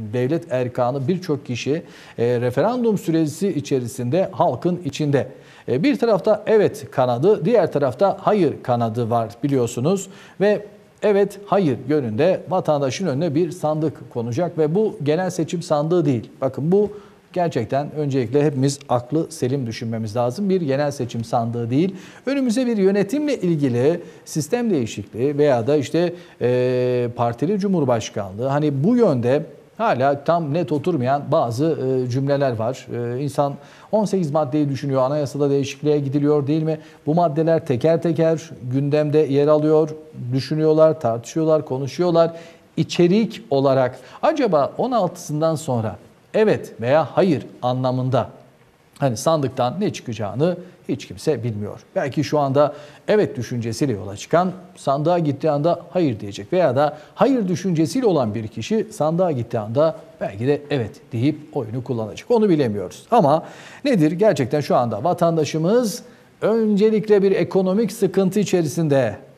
devlet erkanı birçok kişi referandum süresi içerisinde halkın içinde. Bir tarafta evet kanadı, diğer tarafta hayır kanadı var biliyorsunuz ve evet hayır yönünde vatandaşın önüne bir sandık konacak ve bu genel seçim sandığı değil. Bakın bu gerçekten öncelikle hepimiz aklı selim düşünmemiz lazım. Bir genel seçim sandığı değil. Önümüze bir yönetimle ilgili sistem değişikliği veya da işte partili cumhurbaşkanlığı hani bu yönde hala tam net oturmayan bazı cümleler var. İnsan 18 maddeyi düşünüyor, anayasada değişikliğe gidiliyor değil mi? Bu maddeler teker teker gündemde yer alıyor, düşünüyorlar, tartışıyorlar, konuşuyorlar. İçerik olarak acaba 16'sından sonra evet veya hayır anlamında hani sandıktan ne çıkacağını hiç kimse bilmiyor. Belki şu anda evet düşüncesiyle yola çıkan sandığa gittiği anda hayır diyecek veya da hayır düşüncesiyle olan bir kişi sandığa gittiği anda belki de evet deyip oyunu kullanacak. Onu bilemiyoruz. Ama nedir? Gerçekten şu anda vatandaşımız öncelikle bir ekonomik sıkıntı içerisinde.